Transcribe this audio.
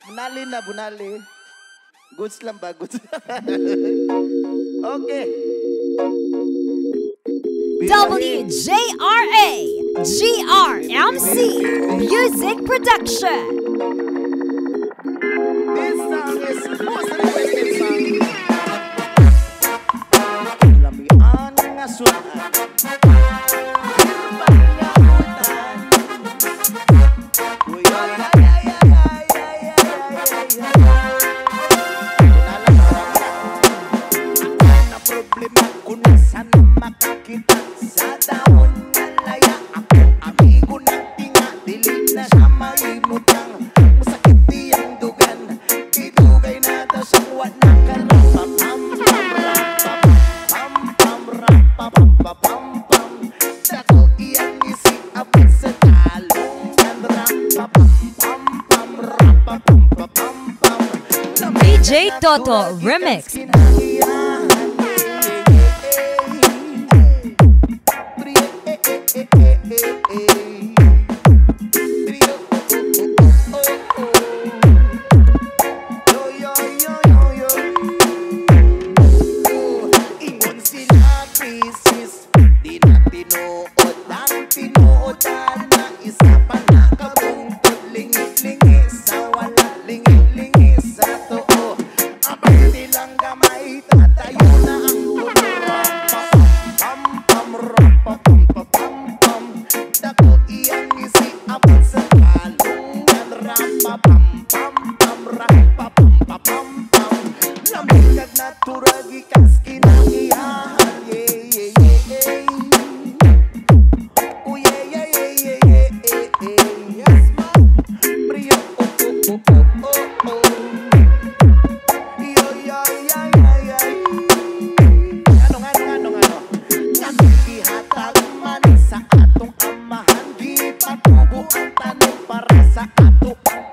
Bunali na, bunali. Goods lang ba? Goods. Okay. WJRA GRMC Music Production. This song is most requested song. Lamian ng asuhan. Hirbang nga utan. Uy, ay, ay, ay, ay, ay, ay, ay, ay, ay. Na problema kung nasan makakita sa dahon ng laya. Ako amigo ng tinga, dili na siya maimutang. Masakit diyang dugan, idugay na daw siyang wala karapapam. Pam pam rapapam pam pam. Dako iyang isiabot sa talungan. Rapapam pam pam rapapam pam pam. DJ Toto Remix. Ingon sila krisis, di na tinuod ang tinuodan na isa pa nakabungtod. Lingi-lingi sa wala, lingi-lingi sa too. Abay nilang gamay, tatayo na ang tulura. Pam pam rapapam pam pam. Dako iyang isiabot sa talungan. Rapapam pam pam rapapam pam pam. Lamigag na turagi kas kinaiyahan. Yeah, yeah, yeah. Oh, yeah, yeah, yeah, yeah, yeah, yeah. Yes, ma'am. Brio, oh, oh, oh, oh, oh, oh. Yo, yo, yo, yo, yo. Ano? Naghihatag man sa atong amahan. Di patubo ang tanong para sa ato ang